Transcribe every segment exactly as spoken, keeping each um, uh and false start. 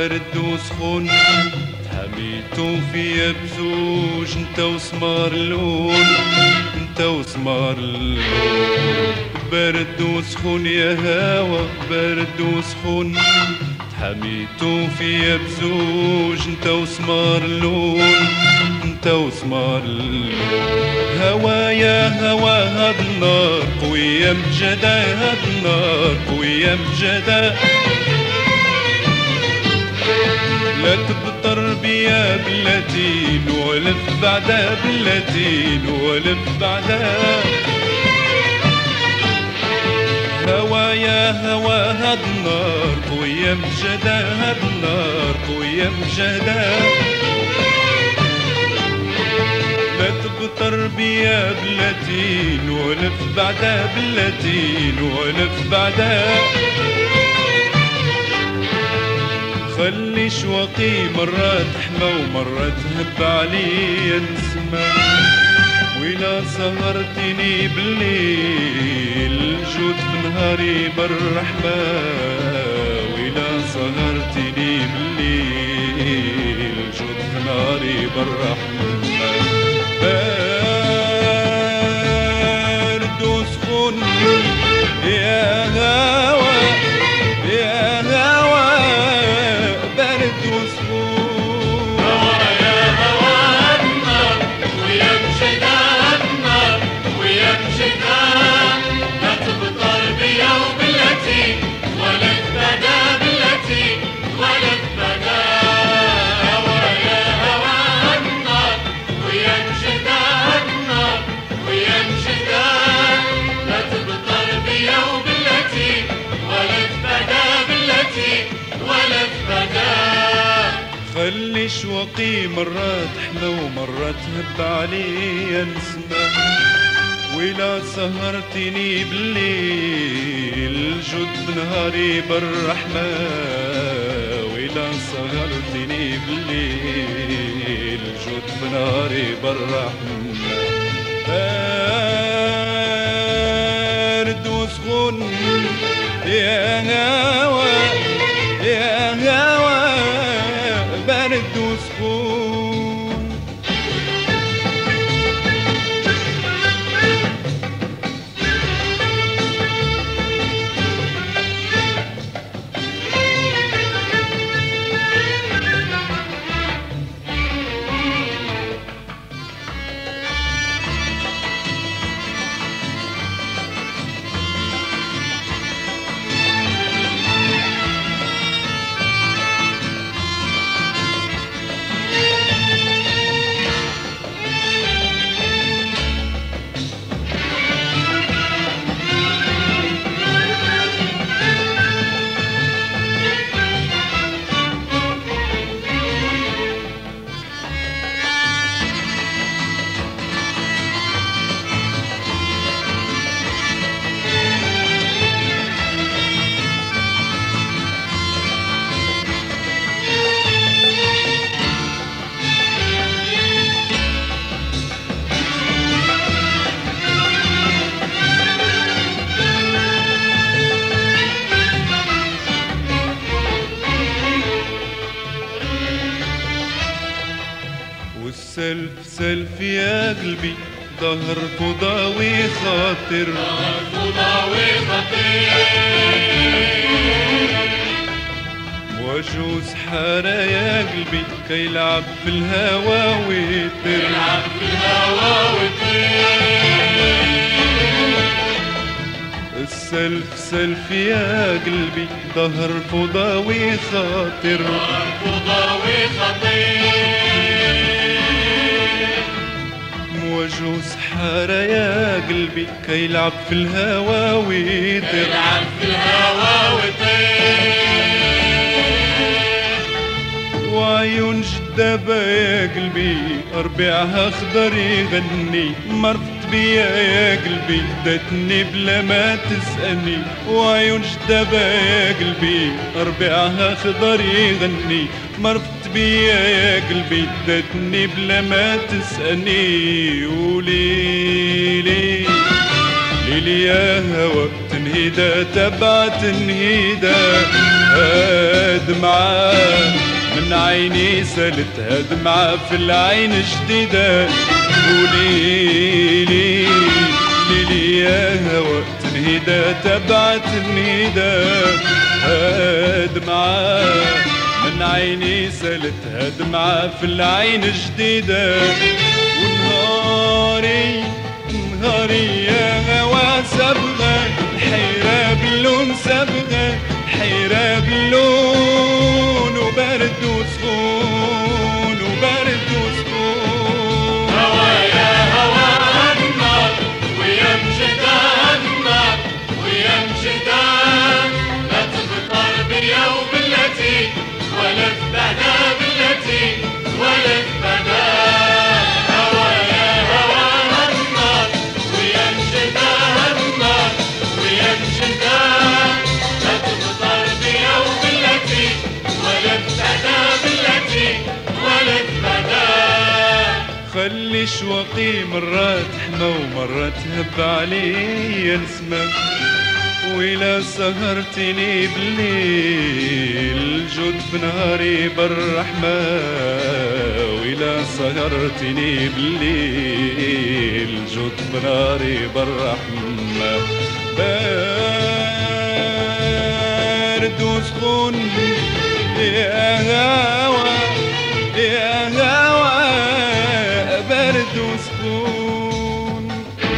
برد وسخون حميتو فيا بزوج انت وسمار اللون انت وسمار اللون برد وسخون يا هوا برد وسخون حميتو فيا بزوج انت وسمار اللون انت وسمار اللون هوا يا هوا هاد النار قوية مجدة هاد النار قوية مجدة لا تبطر بيا بلاتين ولف بعدا بلاتين ولف بعدا هوا يا هوا هاد النار قوية مجدة هاد النار قوية مجدة لا تبطر بيا بلاتين ولف بعدا بلاتين ولف بعدا خلي شوقي مرات حمى ومرات هب عليا نسمة وإلا سهرتني بالليل جود في نهاري بالرحمة وإلا سهرتني بالليل جود في نهاري بالرحمة برد وسخون يا هوا يا هوا برد وسخون هوا يا هوا النار ويمشي ده النار ويمشي ده لا تبطل بيا وبالتي ولا تبدا بالتي ولا تبدا هوا يا هوا النار ويمشي ده النار ويمشي ده لا تبطل بيا وبالتي ولا تبدا بالتي ولا تبدا خلي شوقي مرات حلى ومرات هب عليا نسمة وإلا سهرتني بالليل جود بنهاري بالرحمة وإلا سهرتني بالليل جود بنهاري بالرحمة برد وسخون يا هوا يا هوا برد وسخون والسلف سلف يا قلبي ظهر فضاوي خاطر ظهر فضاوي خطير وجوز حارة يا قلبي كي يلعب في الهوا ويطير يلعب في الهوا ويطير السلف سلف يا قلبي ظهر فضاوي خاطر ظهر فضاوي خطير وجوز حارة يا قلبي كي يلعب في الهوا ويطير يلعب في الهوا ويطير وعيون جدابة يا قلبي ربيعها خضر يغني مرت بيا يا قلبي داتني بلا ما تسألني وعيون جدابة يا قلبي ربيعها خضر يغني مرت بيا يا قلبي داتني بلا ما تسألني وليلي ليلي يا هوا تنهيدة تبع تنهيدة دمعة من عيني سالتها دمعة في العين جديدة وليلي ليلي يا هوا تنهيدة تبع تنهيدة دمعة من عيني سالتها دمعة في العين جديدة ونهاري نهاري يا هوا صبغة الحيرة باللون صبغة الحيرة باللون وبرد وسخون وبرد وسخون هوا يا هوا النار ويمشي النار ويمشي لا تغطر بيا وبالتي ولا تبعدا بالتي ولا تبعدا هوا يا هوا النار ويمشي النار ويمشي لا تغطر بيا وبالتي ولا تبعدا بالتي ولا تبعدا خلي شوقي مرات حمى ومرات هب عليا نسمة وإلا سهرتني بالليل جود في نهاري بالرحمة وإلا سهرتني بالليل جود في نهاري بالرحمة بارد وسخون يا هوا يا هوا بارد وسخون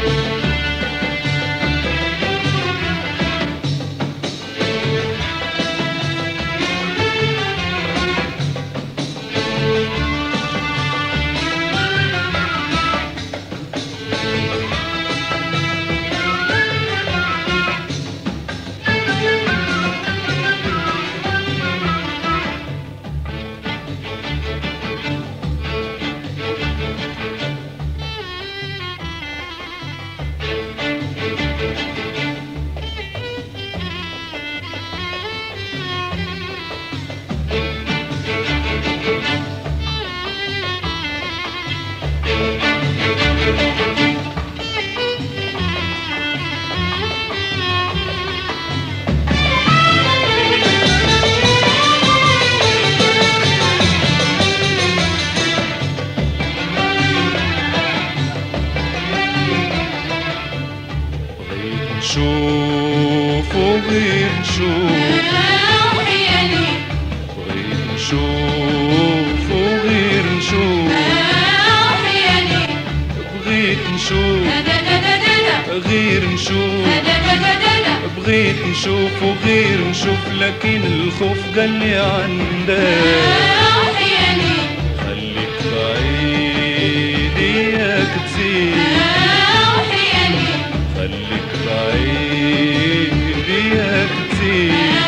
نشوف وغير نشوف بغيت نشوف وغير نشوف بغيت نشوف غير نشوف بغيت نشوف وغير نشوف لكن الخوف قال لي عندك خليك بعيد ياك تزيد خليك بعيد ياك تزيد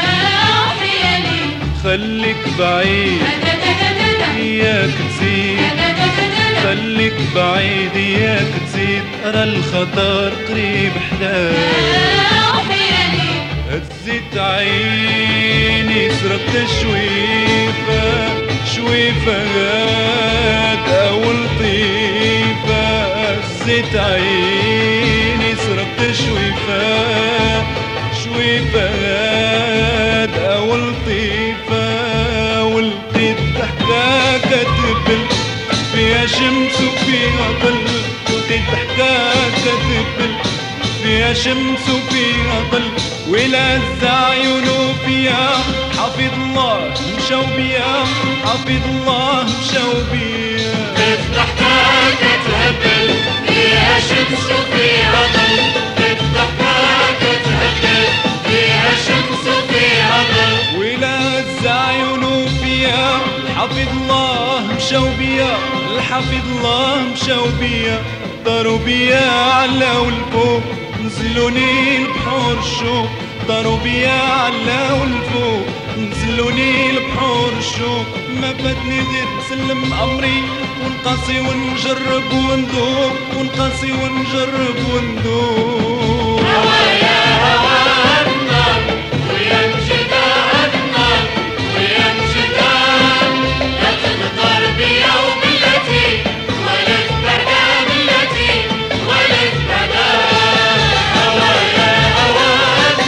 خليك بعيد ياك تزيد خليك بعيد ياك تزيد أرى الخطر قريب حداك هزيت عيني سرقت شويفة شويفة غاد أول طيفة هزيت عيني سرقت شويفة شويفة غاد أول طيفة ولقيت تحتها كتبل فيها شمس وفيها ظل لقيت تحتها كتبل فيها شمس وفيها ظل ولز عيونه فيها حفظ الله مشاو بيا حفظ الله مشاو بيا تحتها كتهبل فيها شمس وفيها ظل تحتها كتهبل فيها شمس وفيها ظل ولز عيونه فيها حفظ الله مشاو بيا الحفظ الله مشاو بيا طاروا بيا على والفوق نزلوني البحور الشوق طاروا بيا على والفوق نزلوني البحور الشوق ما فاتني غير نسلم امري ونقاسي ونجرب وندوق ونقاسي ونجرب وندوق هوا يا هوا النار ويمشي دار النار ويمشي دار لا تغدر بيا وبالتي ولا تبعدا بالتي ولا تبعدا هوا يا هوا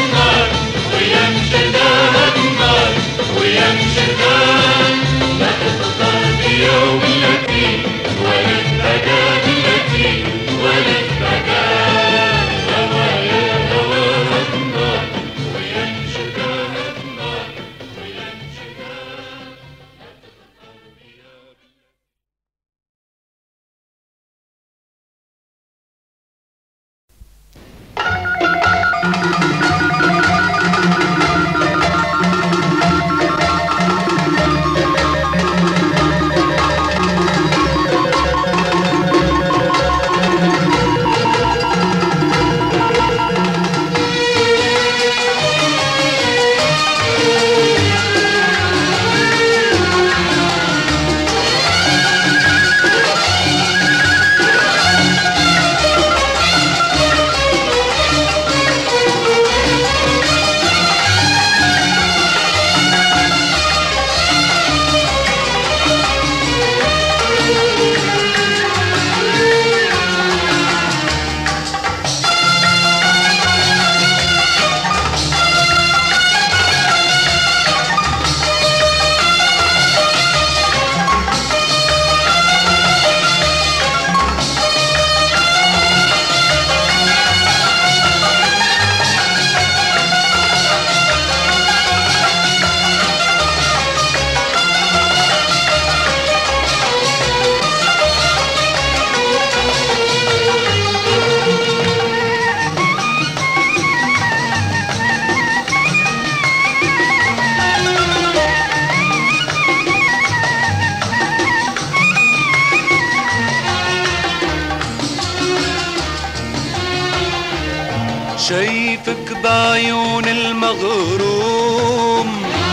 شايفك بعيون المغروم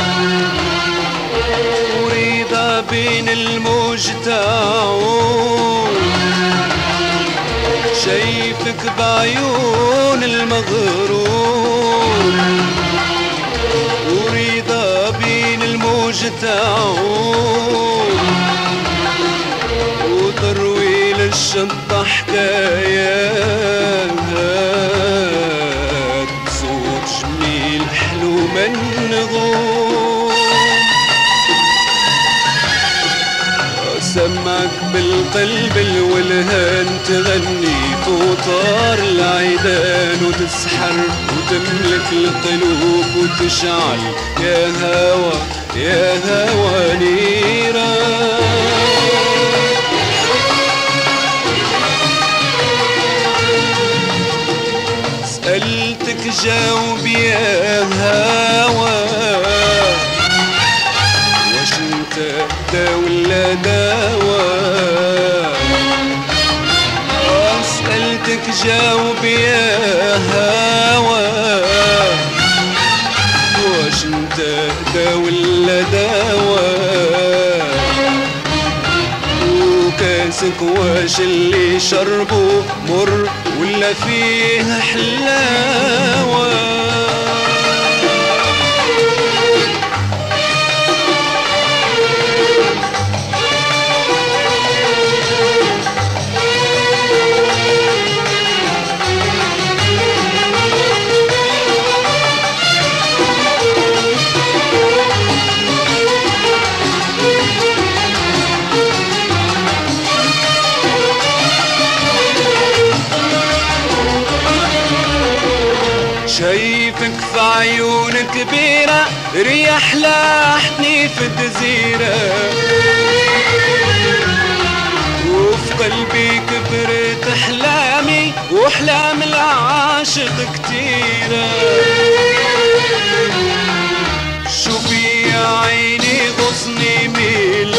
ورضا بين الموج تعوم. شايفك بعيون المغروم ورضا بين الموج تعوم. وتروي للشطة حكايات بصوت جميل حلو من نغوم. سمعك بالقلب الولهان تغني وطار العيدان وتسحر وتملك القلوب وتشعل يا هوى يا هوى نيران. سألتك جاوب يا هوى واش انت دا ولا دواء. سألتك جاوب يا هوى واش انت دا ولا دواء. وكاسك واش اللي شربه مر ولا فيه حلاوة. شايفك في عيون كبيرة رياح لاحتني في الجزيرة. وفي قلبي كبرت أحلامي وأحلام العاشق كتيرة. شوفي يا عيني غصني ميل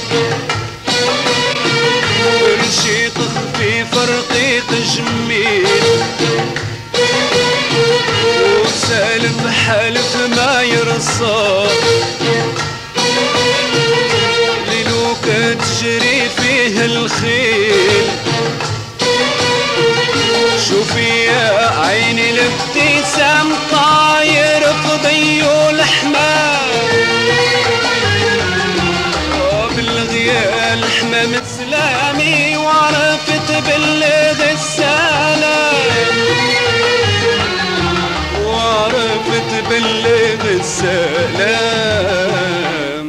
رشيق خفيف رقيق جميل. وسالف حلف ما يرصى ليلو كتجري فيه الخيل. شوفي يا عيني الابتسام طاير في ضيو الحمام. بالغيال حمام سلامي وعرفت بلغ السلام. وعرفت بلغ السلام.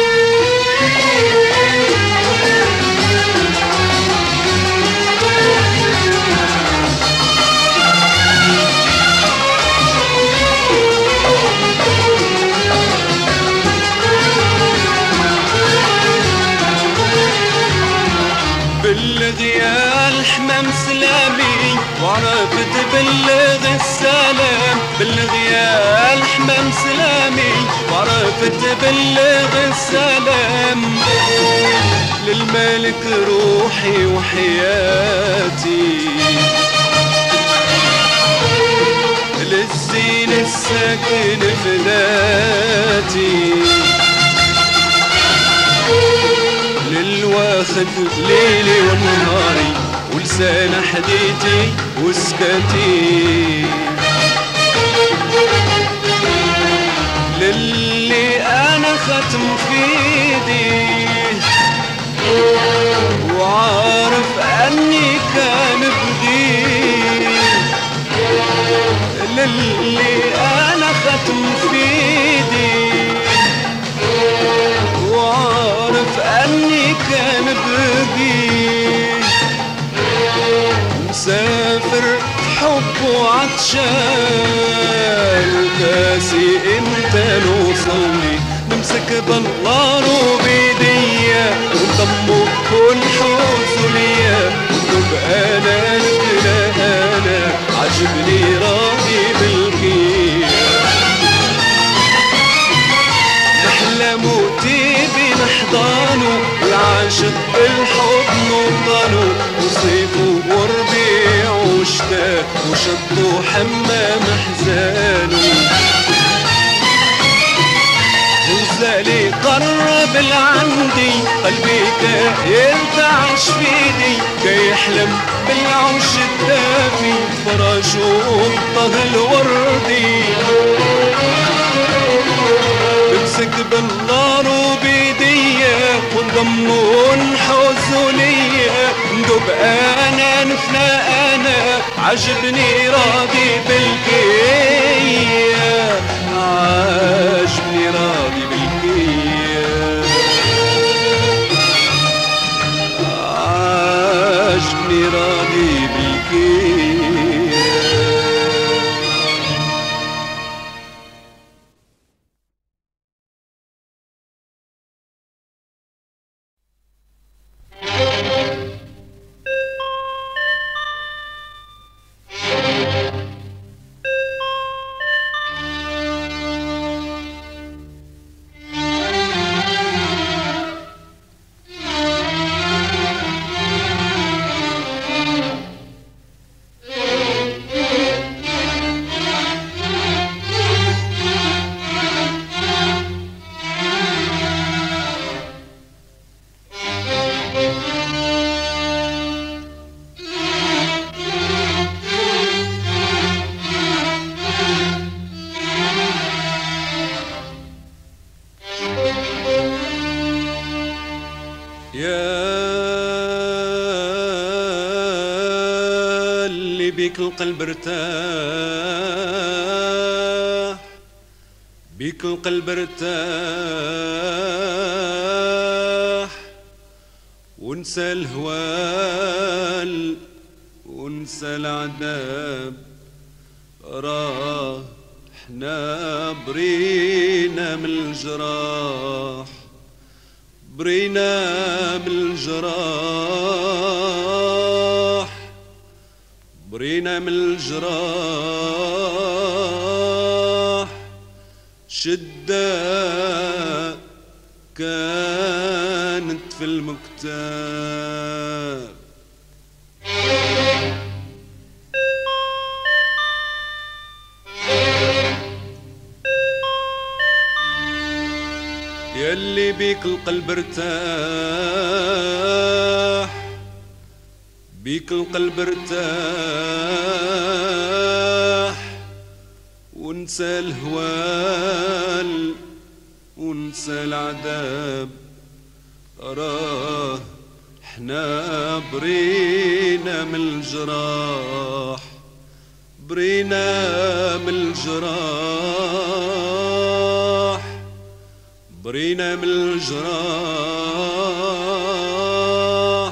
بلغ يا الحمام سلامي وعرفت بلغ السلام. بلغ يا الحمام سلامي وعرفت بلغ السلام. للملك روحي وحياتي للزين الساكن في ذاتي. للواخد ليلي ونهاري ولسان حديتي وسكتي. للي انا ختم في ايدي وعارف اني كان بغيه. للي انا ختم في ايدي وعارف اني كان بغيه. مسافر حب وعطشان وكاسي انت نوصلني. نمسك بالنار وبيديا ونضمه ونحوزه ليا ونبقى انا لا انا عجبني راضي بالكيا. نحلم وتيبي نحضانه والعاشق بالحضن وطنه وصيفه وربيع وشتاء. وشطوا حمام حزانه وزالي قرب لعندي قلبي يرتعش فيدي كي يحلم بالعوش الدافي فراشو الطه الوردي بمسك بالنار وبيديا ونضمون حوزوا ليا ندوب انا نفنى انا عجبني راضي بالكيا عجبني راضي بالكيا عجبني راضي بالكيا. بيك القلب ارتاح بيك القلب ارتاح ونسى الهوال ونسى العذاب راه احنا برينا من الجراح برينا من الجراح برينا من الجراح شدة كانت في المكتاب يلي بيك القلب ارتاح بيك القلب ارتاح ونسى الهوال ونسى العذاب راه احنا برينا من الجراح برينا من الجراح برينا من الجراح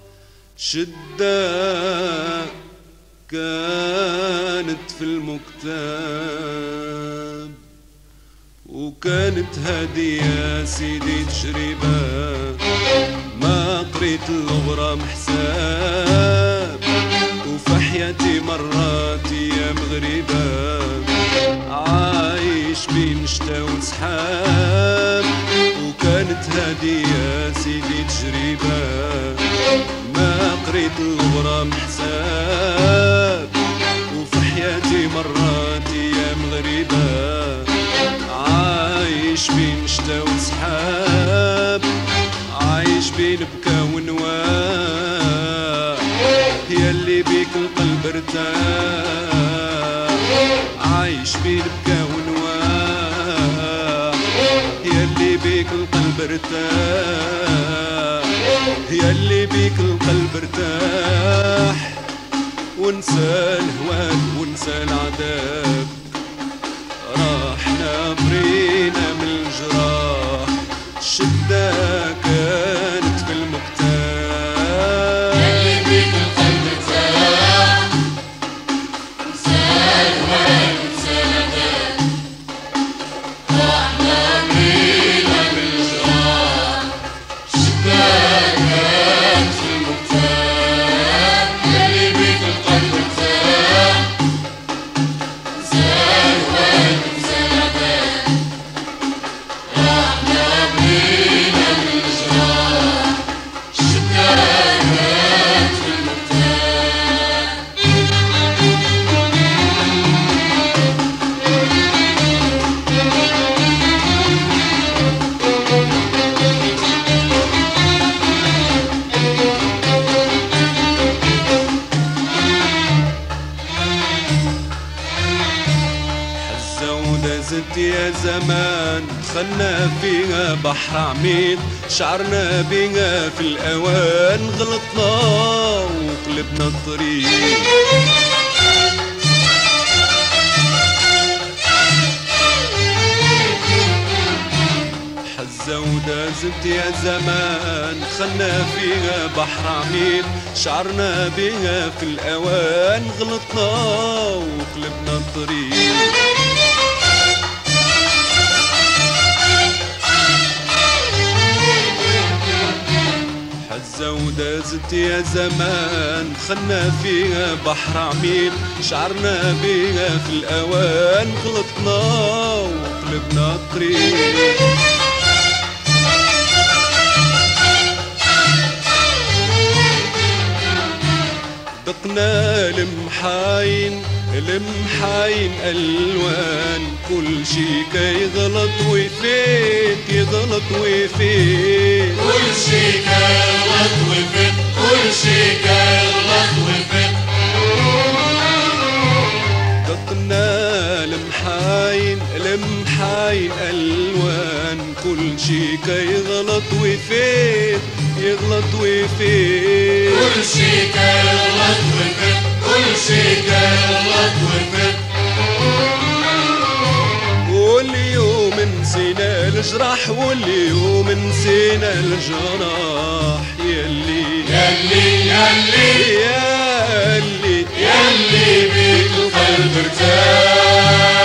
شدة كانت في المكتاب وكانت هدية سيدي تجربة ما قريت الغرام حساب وفي حياتي مرات ايام غريبة عايش بين شتا وسحاب وكانت هدية سيدي تجربة ما قريت الغرام حساب وفي حياتي مرات ايام غريبة عايش بين شتا وسحاب عايش بين بكا ونواح يلي بيك القلب ارتاح عايش بين بكا ونواح يلي بيك القلب ارتاح يلي بيك القلب ارتاح ونسى الهوان ونسى العذاب راحنا برينا من الجراح شدة كانت في المكتاب يلي بيك القلب ارتاح ونسى الهوان ونسى العذاب راحنا برينا من الجراح شدة كانت في المكتاب يلي بيك القلب ارتاح ونسى الهوان ونسى العذاب دازت يا زمان دخلنا فيها بحر عميق شعرنا بيها في الأوان غلطنا وقلبنا الطريق حزة ودازت يا زمان دخلنا فيها بحر عميق شعرنا بيها في الأوان غلطنا وقلبنا الطريق حزة ودازت يا زمان دخلنا فيها بحر عميق شعرنا بيها في الأوان غلطنا وقلبنا الطريق دقنا المحاين المحاين ألوان كل شي كيغلط ويفيت يغلط ويفيت كل شي كيغلط ويفيت كل شي كيغلط ويفيت دقنا المحاين المحاين ألوان كل شي كيغلط ويفيت يغلط ويفيت كل شي كيغلط ويفيت كل شي كيغلط ويفيت واليوم نسينا الجراح واليوم نسينا الجراح يلي يلي يلي يلي يلي بيك القلب ارتاح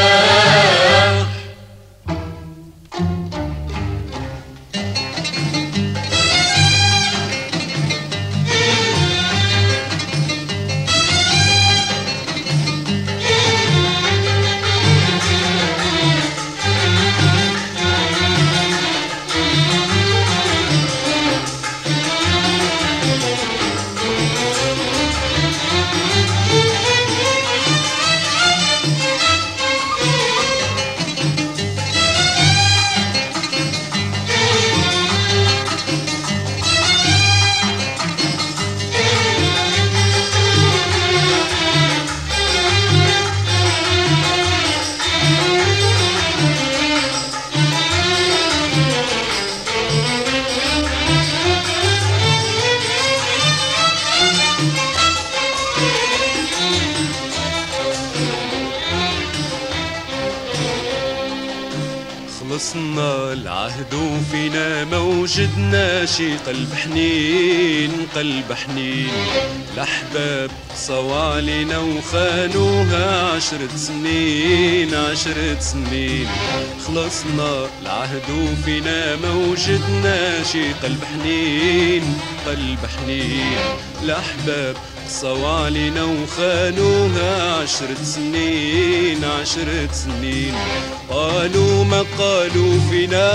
خلصنا العهد وفينا موجدنا شي قلب حنين قلب حنين الأحباب صوى علينا وخانوها عشرة سنين عشرة سنين خلصنا العهد وفينا موجدنا شي قلب حنين قلب حنين الأحباب صوى علينا وخانوها عشرة سنين عشرة سنين قالوا ما قالوا فينا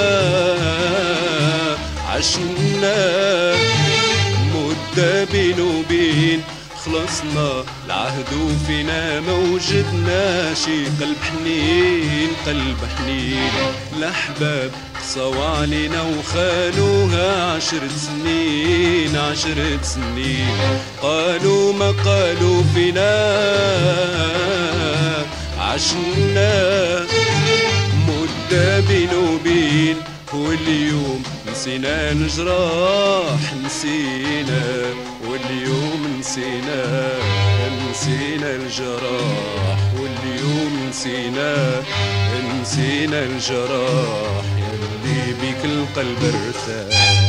عشنا مدة بين وبين خلصنا العهد وفينا موجدنا شي قلب حنين قلب حنين الأحباب صوى علينا وخانوها عشرة سنين عشرة سنين قالوا ما قالوا فينا عشنا مدة بين وبين واليوم نسينا الجراح نسينا واليوم نسينا نسينا الجراح واليوم نسينا نسينا الجراح يلي بيك القلب ارتاح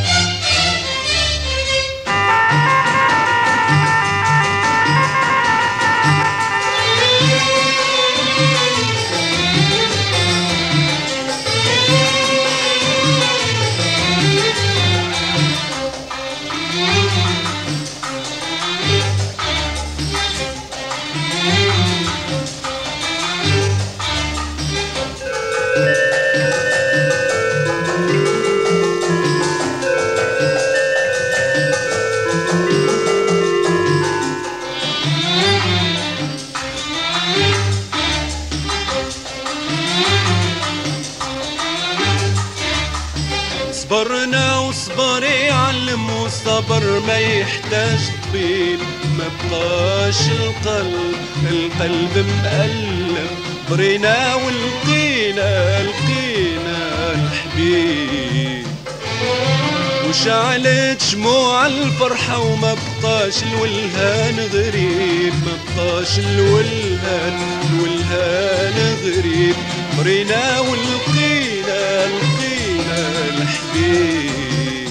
صبرنا وصبر يعلم وصبر ما يحتاج طبيب ما بقاش القلب القلب مألم برينا ولقينا لقينا الحبيب وشعلت شموع الفرحة وما بقاش الولهان غريب ما بقاش الولهان الولهان غريب برينا ولقينا لقينا الحبيب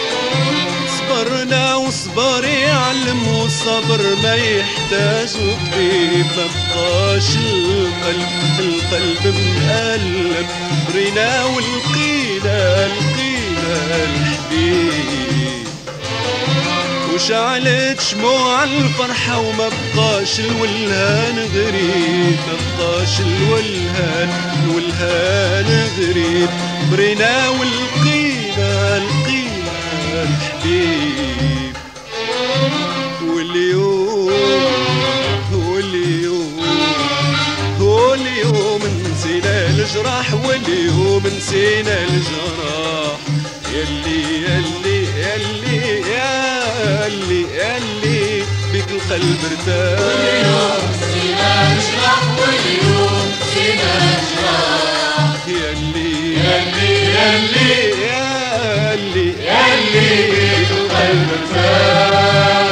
صبرنا وصبر يعلم والصبر ما يحتاج طبيب ما بقاش القلب القلب مقلب برينا ولقينا لقينا الحبيب وشعلت شموع الفرحة وما بقاش الولهان غريب ما بقاش الولهان الولهان غريب برينا ولقينا لقينا الحبيب واليوم واليوم واليوم نسينا الجراح واليوم نسينا الجراح يلي يلي يلي يلي يلي بك القلب ارتاح واليوم نسينا الجراح واليوم نسينا الجراح يلي يلي يلي يلي يلي بك القلب ارتاح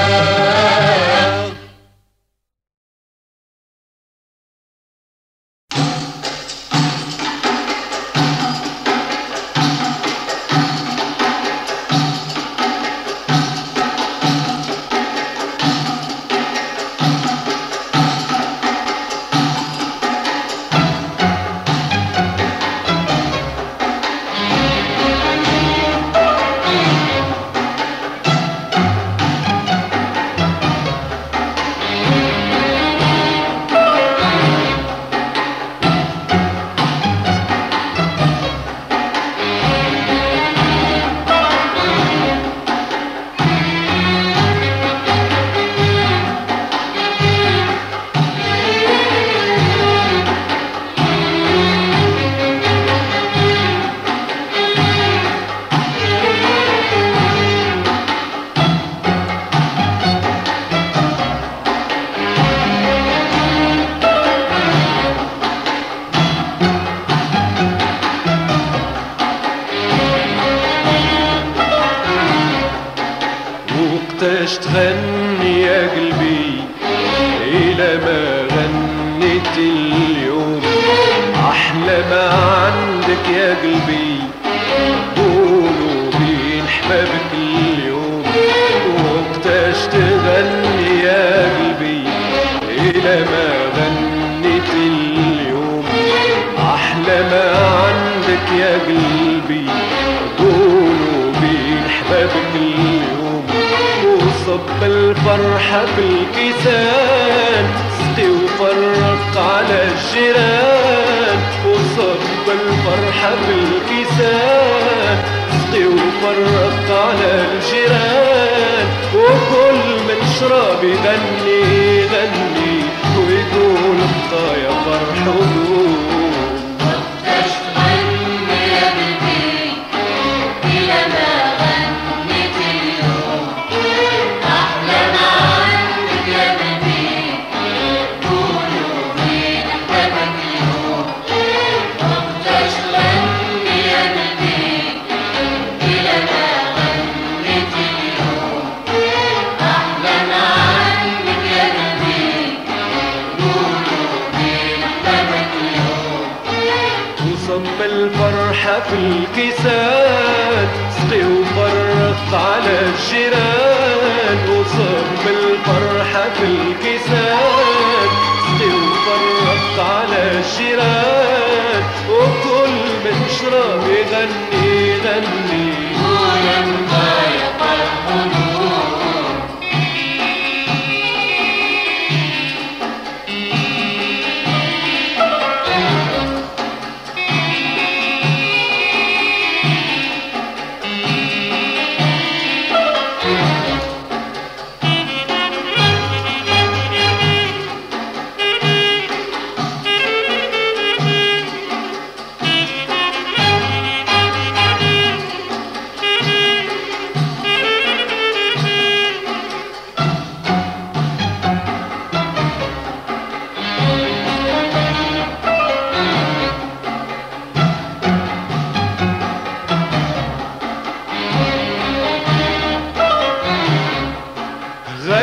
وقتاش تغني يا قلبي إلى ما غنيت اليوم أحلى ما عندك يا قلبي قولوا بين حبابك اليوم وقتاش تغني يا قلبي إلى ما غنيت اليوم أحلى ما عندك يا قلبي قولوا بين حبابك اليوم وصب الفرحة بالكيسان سقي وفرق على الجيران وصب الفرحة بالكيسان سقي وفرق على الجيران وكل من شرب يغني يغني ويقول ابقى يا فرح ودوم وقتاش تغني يا قلبي إلى ما غنيت اليوم أحلى ما عندك يا قلبي قولوا بين حبابك اليوم وقتاش تغني يا قلبي إلى ما غنيت اليوم أحلى ما عندك يا قلبي قولوا بين حبابك اليوم وصب الفرحة في الكيسان سقي وفرق على الجيران وصب الفرحة في الكيسان سقي وفرق على الجيران وكل من شرب يغني يغني ويبقى يفرح ودوم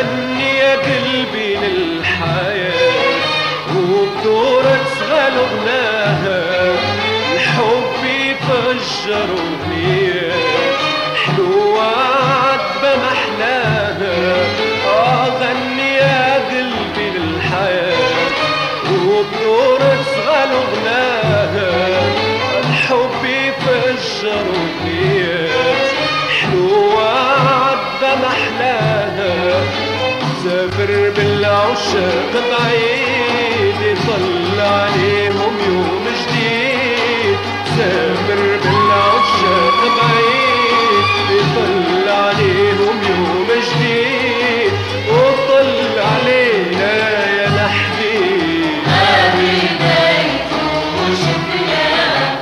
غني يا قلبي للحياة وبدورك صغال غناها الحب يفجر أغنيات حلوة عذبة محلاها. آه غني يا قلبي للحياة وبدورك صغال غناها الحب يفجر أغنيات حلوة عذبة محلاها. سافر بالعشاق بعيد يطل عليهم يوم جديد. سافر بالعشاق بعيد يطل عليهم يوم جديد وطل علينا يا لحبيب هاوي بيت وشفناه.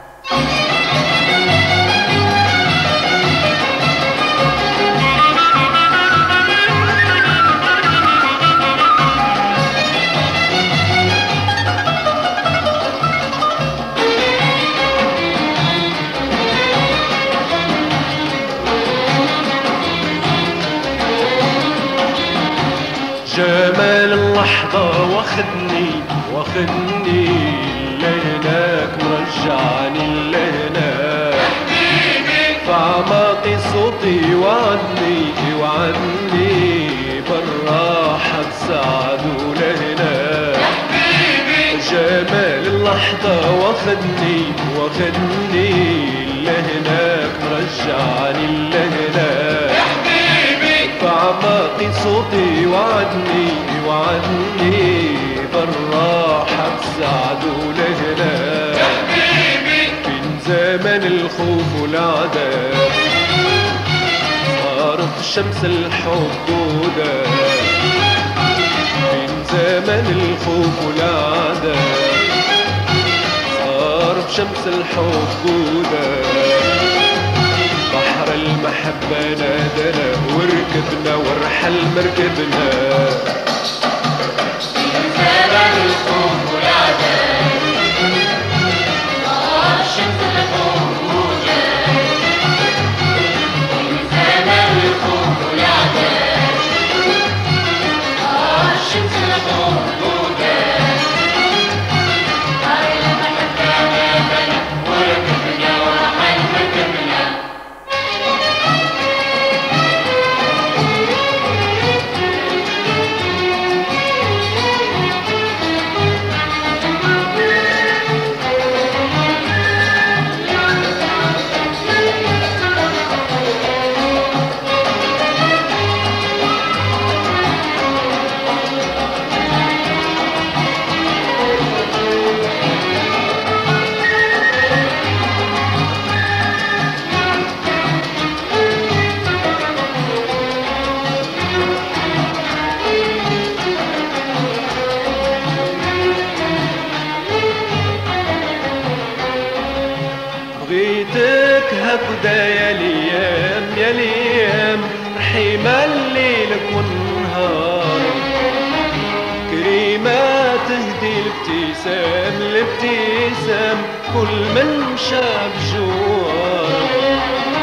جمال اللحظة واخدني واخدني لهناك مرجعني لهناك. فعماقي صوتي وعدني وعدني بالراحة بسعد ولهناك. جمال اللحظة واخدني واخدني لهناك مرجعني لهناك. فعماقي صوتي وعدني وعدني بالراحة بسعد ولهناك. من زمن الخوف والعذاب صارت شمس الحب وداب. من زمن الخوف والعذاب صارت شمس الحب وداب. بحر المحبة نادنا وركبنا ورحل مركبنا. من زمن الخوف والعذاب صار شمس الحب وداب. من زمن الخوف والعذاب صار شمس الحب وداب. بحر المحبة نادنا وركبنا ورحل مركبنا. بغيتك هكذا يا ليام يا ليام رحيمة الليل والنهار. كريمة تهدي الابتسام الابتسام كل من شاف جوار.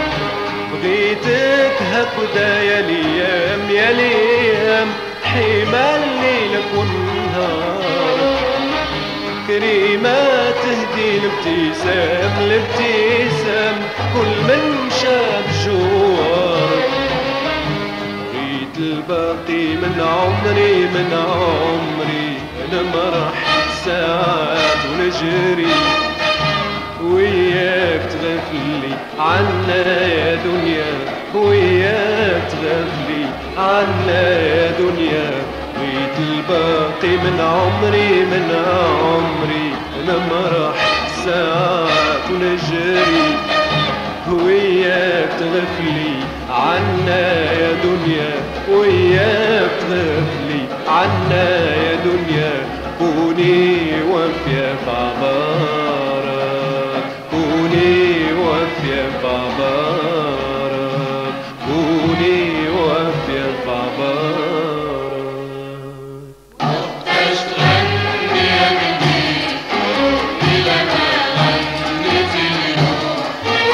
بغيتك هكذا يا ليام يا ليام رحيمة الليل والنهار. كريمة تهدي الابتسام الابتسام كل من شاف جوار. بغيت الباقي من عمري من عمري نمرح ساعات ونجري وياك تغفلي عنا يا دنيا وياك تغفلي عنا يا دنيا. بغيت الباقي من عمري من عمري نمرح ساعات ونجري وياك تغفلي عنا يا دنيا وياك تغفلي عنا يا دنيا. كوني وافية بعبارك كوني وافية بعبارك كوني وافية بعبارك. وقتاش تغني يا قلبي بلا ما غنيت اليوم.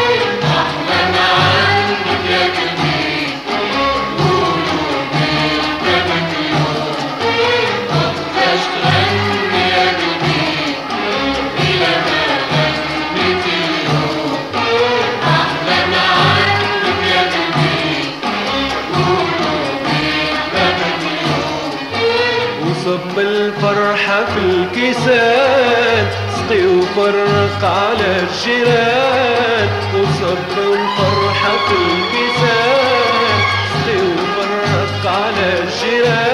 أحلى ما عندك يا قلبي قولوا بيه وصب الفرحة في الكيسان، سقي وفرق على الجيران. وصب الفرحة في الكيسان، سقي وفرق على الجيران.